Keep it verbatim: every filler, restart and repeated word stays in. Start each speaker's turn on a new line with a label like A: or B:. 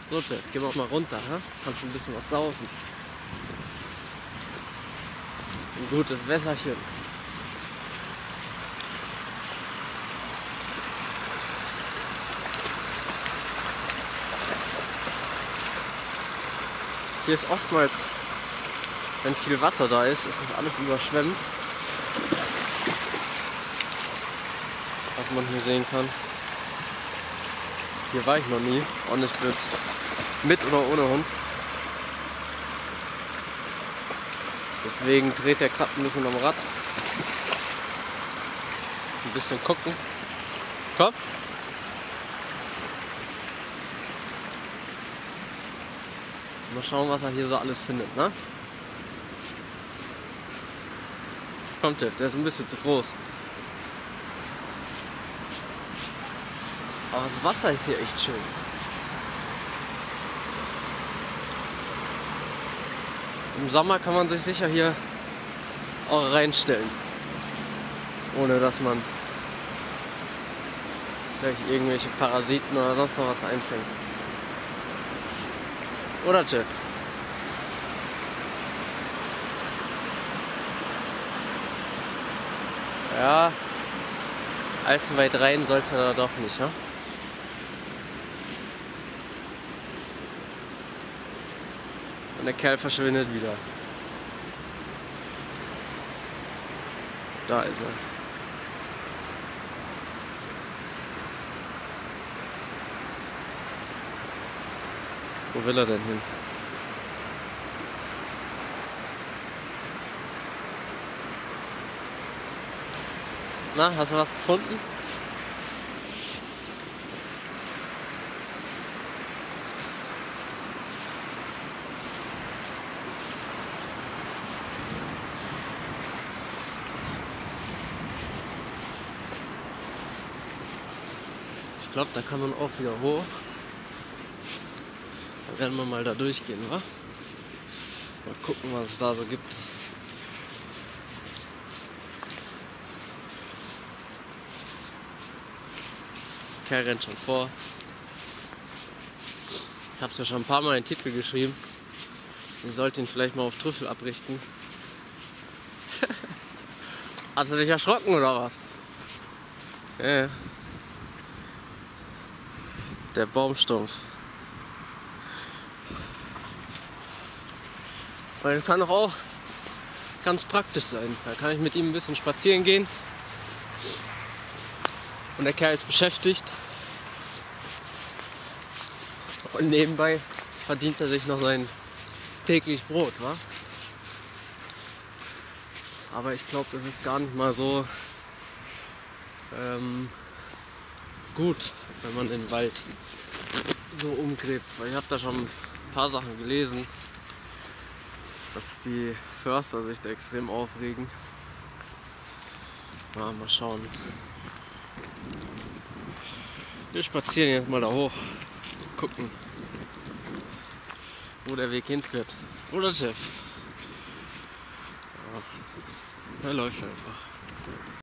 A: So, Jeff, gehen wir mal runter, ha? Kannst ein bisschen was saufen. Ein gutes Wässerchen. Hier ist oftmals, wenn viel Wasser da ist, ist das alles überschwemmt. Was man hier sehen kann. Hier war ich noch nie, auch nicht mit, mit oder ohne Hund. Deswegen dreht der gerade ein bisschen am Rad. Ein bisschen gucken. Komm! Mal schauen, was er hier so alles findet, ne? Kommt der, der ist ein bisschen zu groß. Aber das Wasser ist hier echt schön. Im Sommer kann man sich sicher hier auch reinstellen. Ohne dass man vielleicht irgendwelche Parasiten oder sonst noch was einfängt. Oder Jeff? Ja, allzu weit rein sollte er doch nicht, ja? Und der Kerl verschwindet wieder. Da ist er. Wo will er denn hin? Na, hast du was gefunden? Ich glaube, da kann man auch wieder hoch. Da werden wir mal da durchgehen, wa? Mal gucken, was es da so gibt. Der Kerl rennt schon vor. Ich habe es ja schon ein paar Mal in den Titel geschrieben. Ich sollte ihn vielleicht mal auf Trüffel abrichten. Hast du dich erschrocken oder was? Ja, ja. Der Baumstumpf. Weil das kann doch auch ganz praktisch sein. Da kann ich mit ihm ein bisschen spazieren gehen. Und der Kerl ist beschäftigt. Und nebenbei verdient er sich noch sein täglich Brot, wa? Aber ich glaube, das ist gar nicht mal so ähm, gut, wenn man den Wald so umgräbt. Weil ich habe da schon ein paar Sachen gelesen, dass die Förster sich da extrem aufregen. Ja, mal schauen. Wir spazieren jetzt mal da hoch. Gucken, wo der Weg hinführt. Oder Jeff? Ja, er läuft einfach.